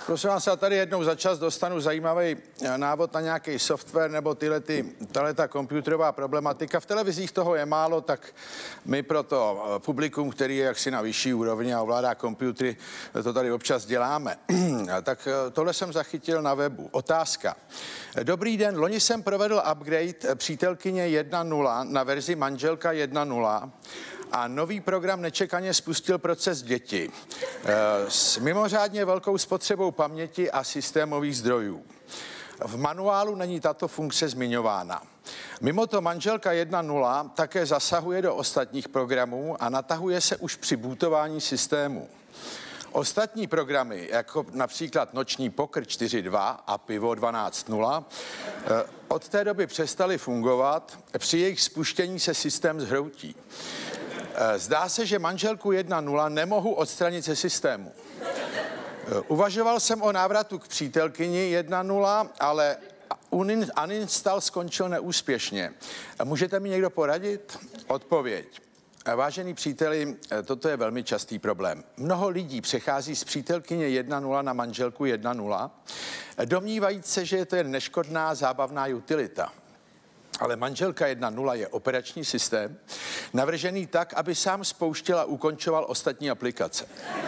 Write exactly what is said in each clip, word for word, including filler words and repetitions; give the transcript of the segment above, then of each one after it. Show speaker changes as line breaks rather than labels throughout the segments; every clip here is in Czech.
Prosím vás, já tady jednou za čas dostanu zajímavý návod na nějaký software nebo tyhle ty, ta komputerová problematika. V televizích toho je málo, tak my pro to publikum, který je jaksi na vyšší úrovni a ovládá počítače, to tady občas děláme. Tak tohle jsem zachytil na webu. Otázka. Dobrý den, loni jsem provedl upgrade přítelkyně jedna nula na verzi manželka jedna nula a nový program nečekaně spustil proces děti s mimořádně velkou spotřebou paměti a systémových zdrojů. V manuálu není tato funkce zmiňována. Mimo to manželka jedna nula také zasahuje do ostatních programů a natahuje se už při bootování systému. Ostatní programy, jako například Noční pokr čtyři dva a Pivo dvanáct nula, od té doby přestaly fungovat, při jejich spuštění se systém zhroutí. Zdá se, že manželku jedna nula nemohu odstranit ze systému. Uvažoval jsem o návratu k přítelkyni jedna nula, ale uninstall skončil neúspěšně. Můžete mi někdo poradit? Odpověď. Vážený příteli, toto je velmi častý problém. Mnoho lidí přechází z přítelkyně jedna nula na manželku jedna nula, domnívajíc se, že je to jen neškodná zábavná utilita. Ale manželka jedna nula je operační systém, navržený tak, aby sám spouštěl a ukončoval ostatní aplikace.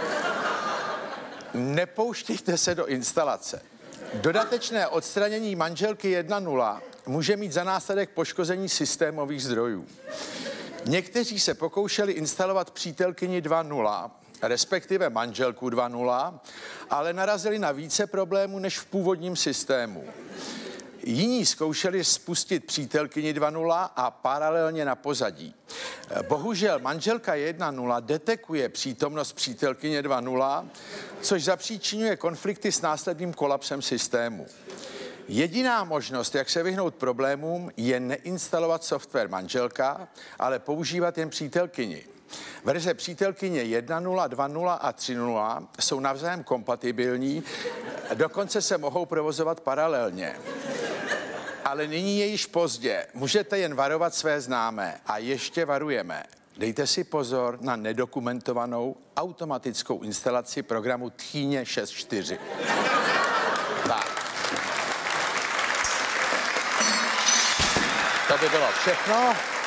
Nepouštějte se do instalace. Dodatečné odstranění manželky jedna nula může mít za následek poškození systémových zdrojů. Někteří se pokoušeli instalovat přítelkyni dva nula, respektive manželku dva nula, ale narazili na více problémů než v původním systému. Jiní zkoušeli spustit přítelkyni dva nula a paralelně na pozadí. Bohužel manželka jedna nula detekuje přítomnost přítelkyně dva nula, což zapříčinuje konflikty s následným kolapsem systému. Jediná možnost, jak se vyhnout problémům, je neinstalovat software manželka, ale používat jen přítelkyni. Verze přítelkyně jedna nula, dva nula a tři nula jsou navzájem kompatibilní, dokonce se mohou provozovat paralelně. Ale nyní je již pozdě. Můžete jen varovat své známé. A ještě varujeme. Dejte si pozor na nedokumentovanou automatickou instalaci programu Tchýně šest čtyři. Tak. To by bylo všechno.